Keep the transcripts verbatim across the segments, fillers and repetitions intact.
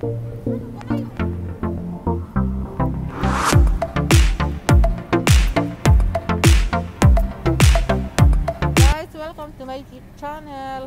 Guys, welcome to my YouTube channel.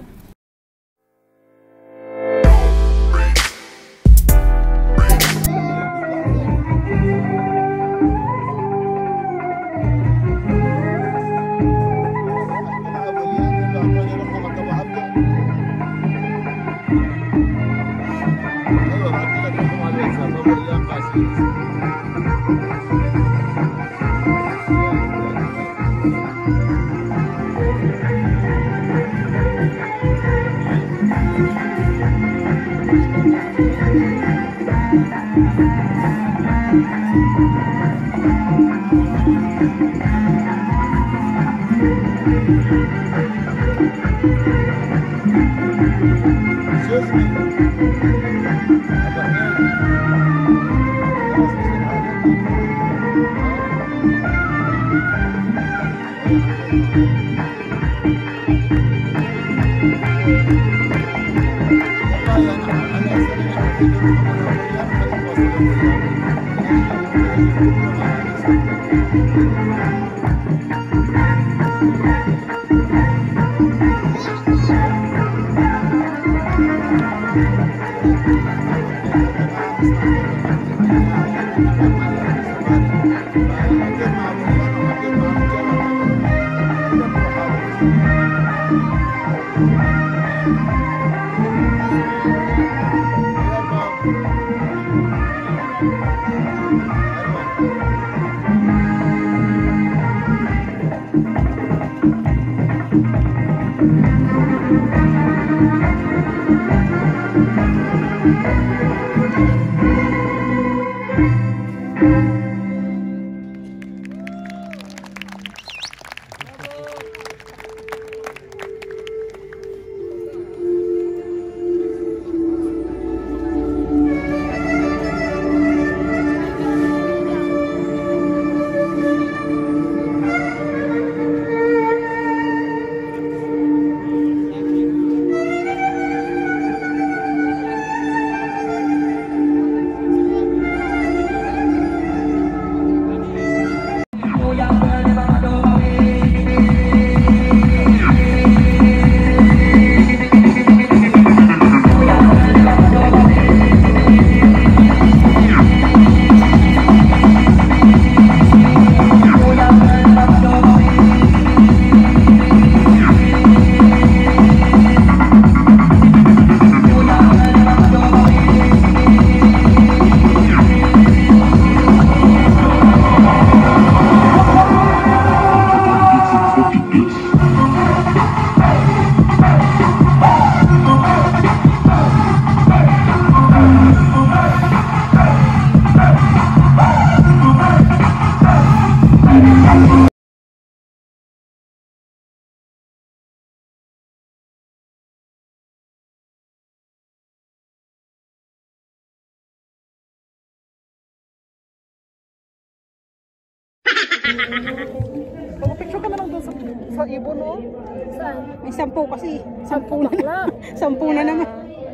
Pag-picture ka na lang doon sa, sa ibon, no? Saan? May sampu kasi. Sampu na. Sampu na naman.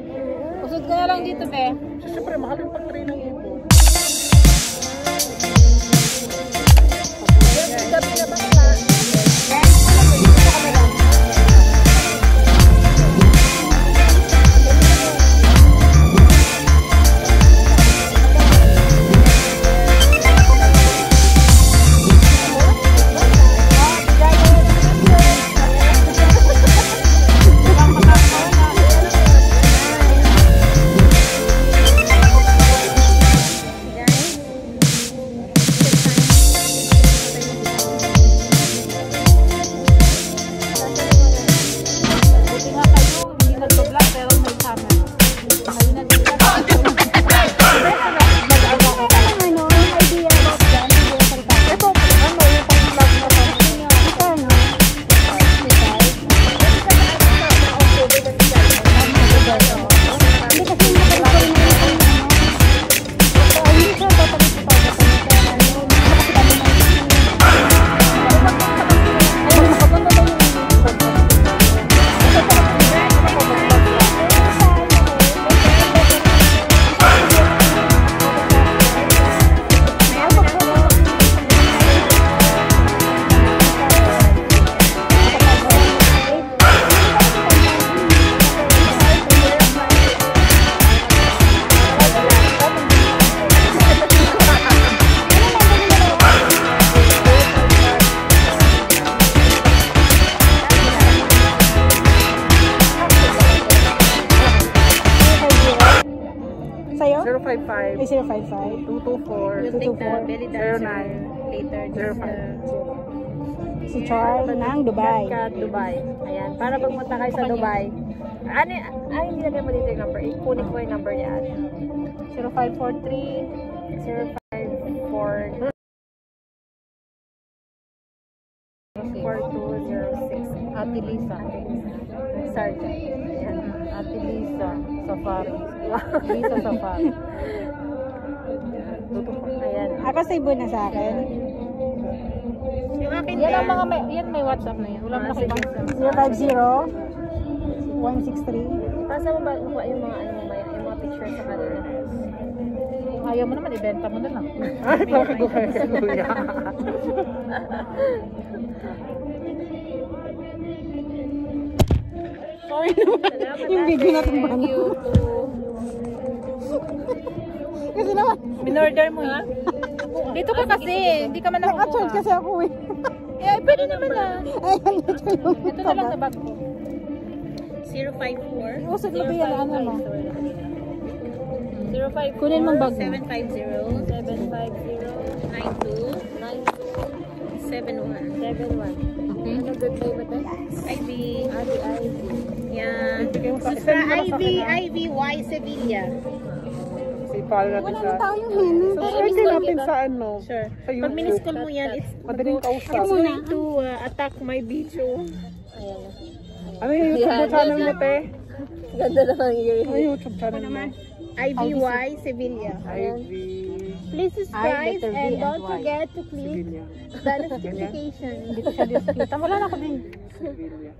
Usod ka na lang dito, be. Siyempre, mahal yung pag-train ng ibon. Gabi na bakla. Sa'yo? zero five five, Ay, zero five five. two two four, You'll take the belly zero dancer nine, later. zero Just, five. uh, Si Char ng Dubai. Cat Dubai. Ayan, para pag punta kayo sa Dubai. Ano, ay, hindi lagay mo dito yung number. Ikunin ko yung number niya. zero five four three. zero five four four two zero six. Ate Lisa. Sergeant. Ayan. Ate Lisa Safari. Lisa Safari. Ayan. Ako sa ibo na sa akin. Yung akin Yan ang mga may, yan may WhatsApp na yan. Wala Ah, na sige. akong zero five zero one six three. Pasa mo ba yung mga ano mo maya, yung mga pictures sa kanila? Ayaw mo naman, ibenta mo na lang. Ah, Ay, bakit ko kaya kuya? Sorry naman. Yung video natin ba? Thank you. Kasi naman, Minorder mo ha? Dito ka kasi, hindi ka man naka-charge nakukuha. kasi ako eh. Eh, pwede naman na. Ayan, ito yung Ito na lang sa bag ko. zero five four Usog na ba yan? Ano mo? zero five Kunin mong bag mo. seven five zero seven five zero nine two nine two seven one seven one. Okay. Ano good name ito? Ivy. Ivy Ivy. Yan. Bigay mo sa Sa send mo na sa Ivy akin, ha? Ivy Y Sevilla. Kasi follow natin Wala sa... na tao yung hen. Subscribe din natin sa ano. Sure. Sa Pag YouTube. miniskol mo yan, it's Madaling kausap. it's going to uh, attack my video. Ayan. Ano yung YouTube channel mo, te? Ganda na ang ear. Ano yung YouTube channel mo? Ivy Y Sevilla. Ivy Please subscribe letter V and and don't Y. forget to click Sevilla. the notification. Hindi ko siya diskita. Wala na kami. Sevilla.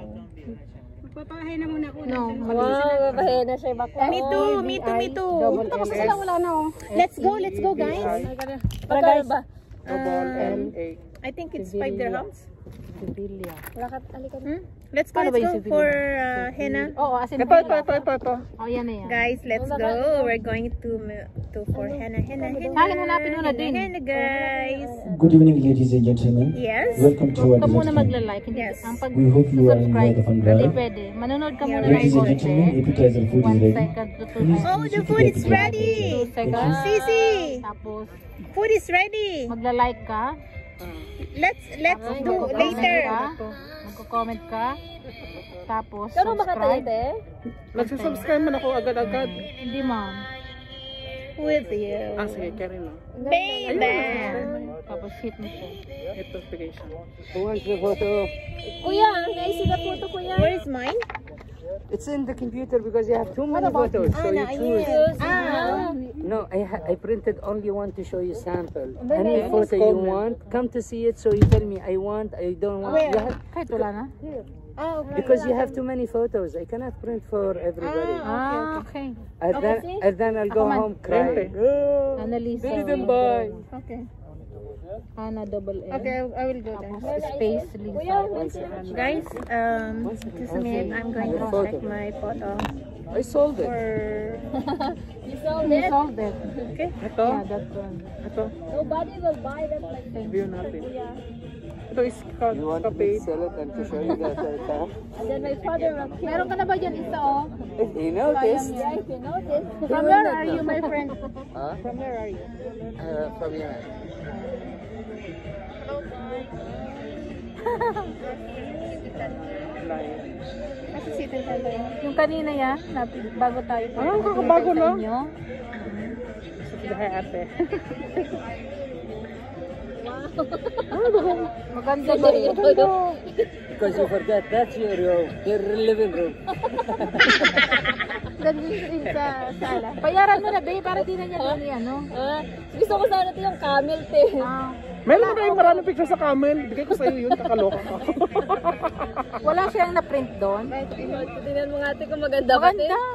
Papahay na muna ako. No, Wow, babae na siya bakla. Me too, me too, me too. Double Tapos L sila S. wala na oh. Let's go, let's go guys. Para guys. Ba? Double L A. I think it's five dirhams. Sevilla. Lakat, alikan. Hmm? Let's go, Paano let's ba yung go Sevilla? for uh, henna. Oo, as in Ito, ito, ito, ito, ito. Oh, yan na yan. Guys, let's go. We're going to to for henna, henna, henna. Halin, hanapin mo na din. Henna, guys. Good evening, ladies and gentlemen. Yes. Welcome to our Huwag ka muna direct stream. magla-like. Hindi, Yes. ang pag We hope you are enjoying subscribe, the fun hindi ride. pwede. Manonood ka muna ng Ladies and konti. gentlemen, appetizer food is One ready. second to two Please Oh, seconds. the food is ready. Two seconds. Sisi, Tapos, food is ready. magla-like ka. Let's let's Tapos, do magko-comment later. ka. Magko-comment ka. Tapos, Pero baka tayo, subscribe. te? Nagsasubscribe man ako agad-agad. Hindi, ma'am. With you. Ah, sige, carry na. Baby. Tapos, hit mo siya. Hit notification. Who wants the photo? Kuya, I see the photo, kuya. Where is mine? It's in the computer because you have too many photos, so you choose. Ah. No, I ha I printed only one to show you sample. Then Any I- photo you want, come to see it. So you tell me I want, I don't want. Where? You have, Kahit wala na. Ah, okay. because you have too many photos, I cannot print for everybody. Ah, okay. And then, see? and then I'll go Ako man. home crying. Annalisa. buy. Okay. Hana, double L. Okay, I will go there. Tapos, space, Lisa. Guys, um, just a minute. I'm going to check my photo I sold it. for. You sold it. Okay. Ito, Yeah, that one. ito. Nobody will buy that like View natin. Ito is ka You want me ka-paid. to sell it and to show you that uh, And then my father will kill. Meron ka na ba dyan isa, oh? you noticed? Yeah, if you notice. From where are you, my friend? Huh? From where are you? Uh, from here. Live. Kasi citizen tayo. Yung kanina yan, napi- bago tayo. Ah, kakabago na. Inyo. Dahil ate. Maganda ba yun? Because you forgot that's your room, your living room. Ganda din sa sala. Bayaran mo na, babe, para di na niya doon yan, no? Ah, gusto ko sana ito yung camel, te. Ah, Meron na kayong maraming picture sa camel. Bigay ko sa iyo yun, kakaloka ka. wala siyang na-print doon. Tingnan mo nga, te, kung maganda ba, te. Maganda.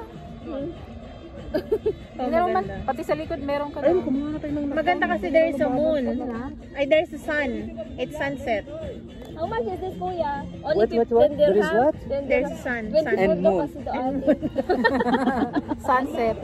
Meron man, pati sa likod meron ka Ayun, doon. kumuha na tayo ng Maganda kasi there is a moon. Ha? Ay, there's a sun. It's sunset. How much is this, kuya? Only What, what, what? There is what? There's a sun. sun. And moon. Sunset.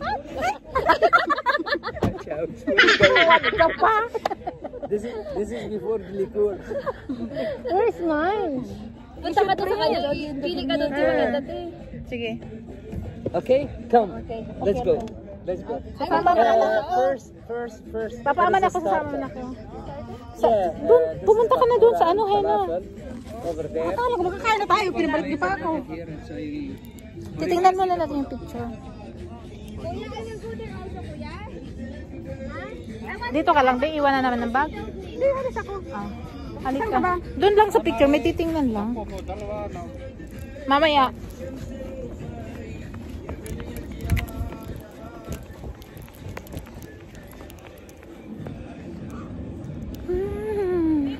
Watch Ka pa. This is this is before the liquor. Where's mine? Punta ka doon sa kanya. Pili ka doon sa maganda, te. Sige. Okay, come. Okay. Let's go. Let's go. Sasama na Uh, ako. first, first, first. Papaman there is a ako, sasama starter. na ako. Yeah, Dun, uh, this pumunta is ka na dun sa Pampura ano, Hena. falafel. Over there. Akala ko makakain na tayo, pinabalik niyo pa ako. Titingnan muna natin yung picture. Dito ka lang, di iwan na naman ng bag. Hindi, alis ako. Ah, halika. Doon lang sa picture, may titingnan lang. Mamaya. Hmm.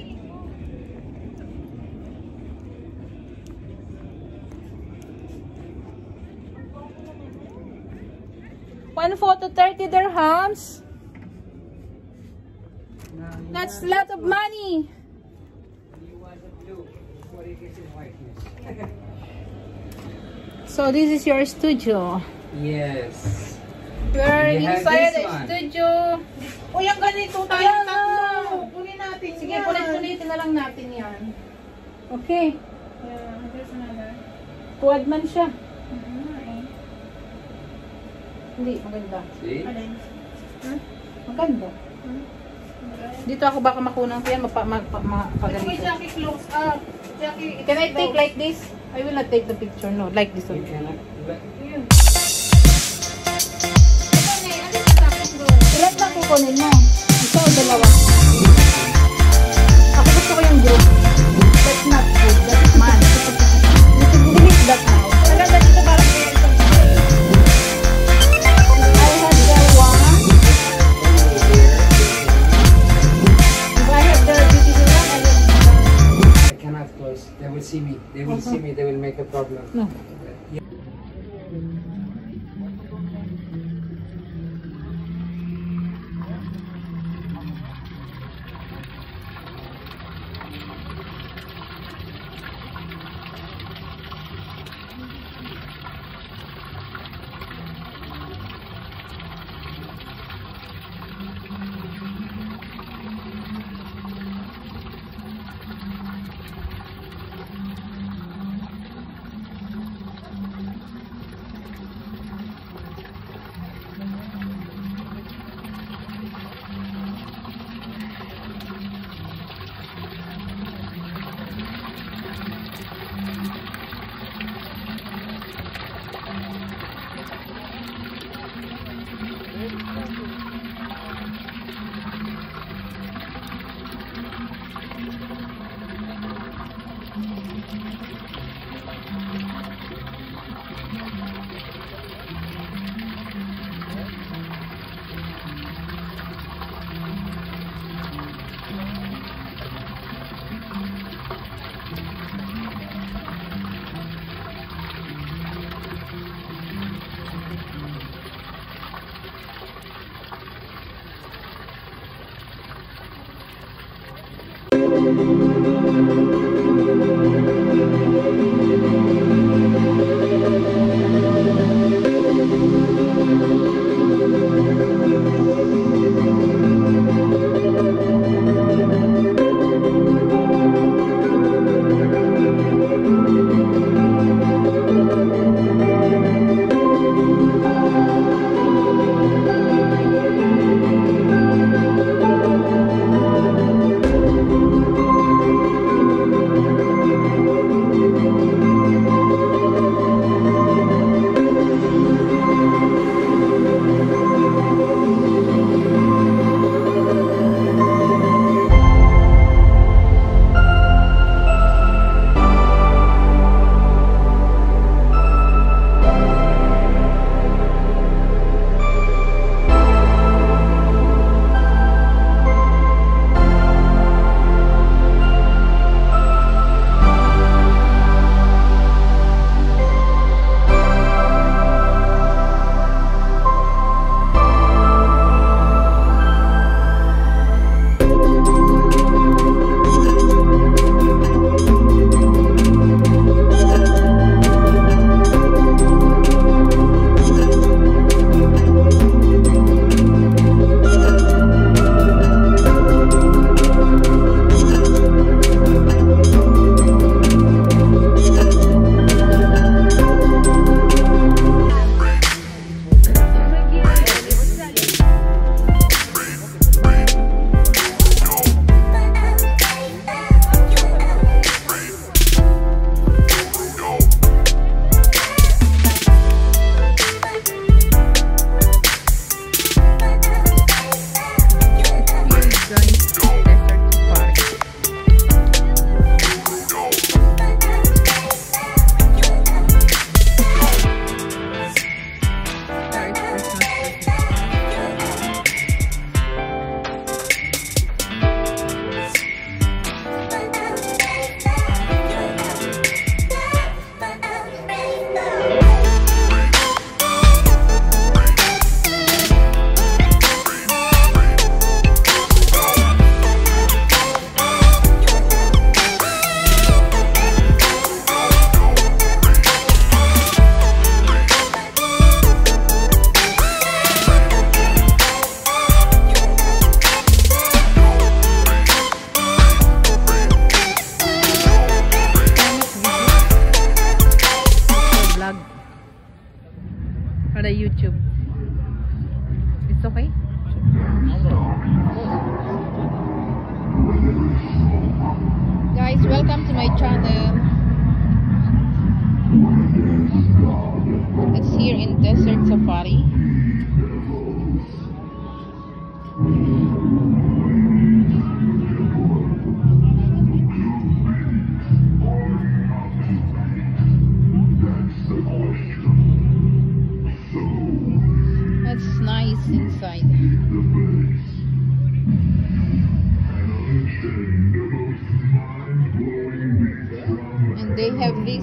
One photo, thirty dirhams. That's a lot of money. So this is your studio. Yes. We're You have inside this the one. studio. O yung ganito tayo Ayan na. tatlo. Kunin natin Sige, yan. pulit-pulitin na lang natin yan. Okay. Tuwad man siya. Hindi, maganda. See? Huh? Maganda. Dito ako baka makunang ko yan, mapa, mapa, Uy, mapagalitan. Jackie, close up. Jackie, Can I take like this? I will not take the picture. No, like this You one. cannot. Ilan lang kukunin mo? Isa o dalawa? Ako gusto ko yung group. That's not good. That's man. You should delete that now. talaga dito parang kaya isang I have the one. If I have the beautiful one, I will. I cannot close. They will see me. They will see me. They will make a problem. No. For the YouTube. It's okay? Guys, welcome to my channel. It's here in Desert Safari. That's nice inside. And they have this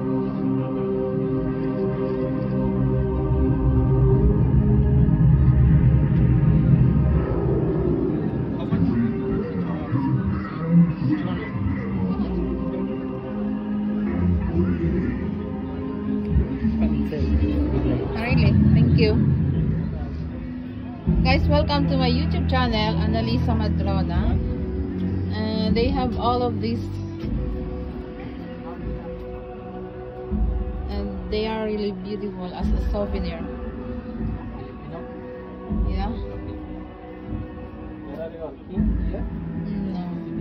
really, thank you. Guys, welcome to my YouTube channel, Annalisa Madrona. And they have all of these, and they are really beautiful as a souvenir. Yeah. No,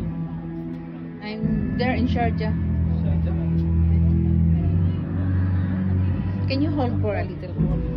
I'm there in Sharjah. Can you hold for a little?